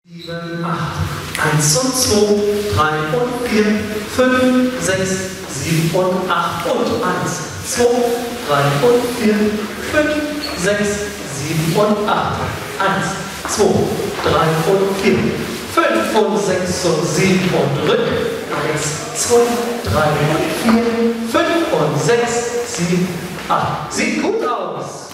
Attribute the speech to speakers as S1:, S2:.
S1: 7, 8. 1 und 2, 3 und 4, 5, 6, 7 und 8 und 1, 2, 3 und 4, 5, 6, 7 und 8. 1, 2, 3 und 4, 5 und 6 und 7 und rück. 1, 2, 3 und 4, 5 und 6, 7, 8. Sieht gut aus.